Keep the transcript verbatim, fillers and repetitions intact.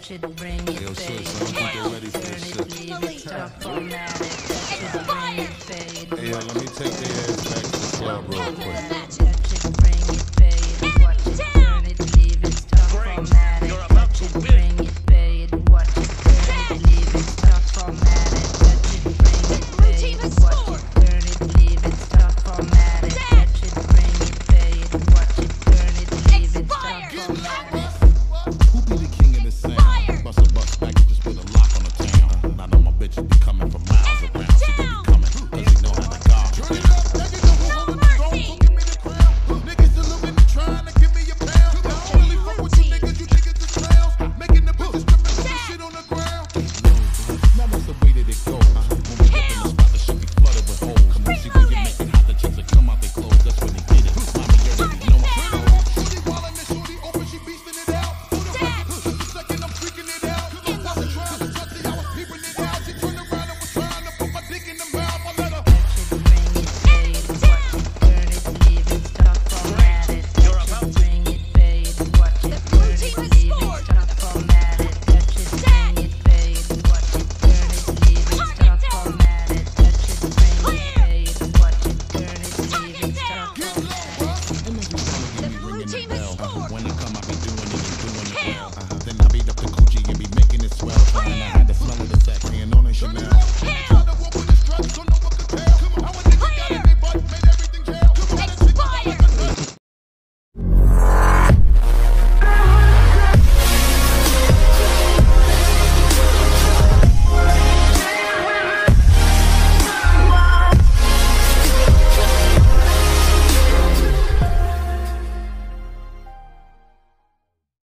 touch it, bring it, Yo, fade, sis, I don't think they're ready for turn this it, shit. leave it, stop, format it, touch it, bring it, fade, Hey, yo, let me take their ass back to the club real quick. touch it, bring it, fade, watch it, turn it, leave it, stop, format it, touch it, bring it, fade, watch it, turn it, leave it, stop, format it, touch it, bring it, fade, watch it, turn it, leave it, stop, format it, touch it, bring it, fade, watch it, turn it, leave it, stop, format it. Who be the king of the sound? Bust a bus back, just put a lock on the town. None of my bitches be coming from miles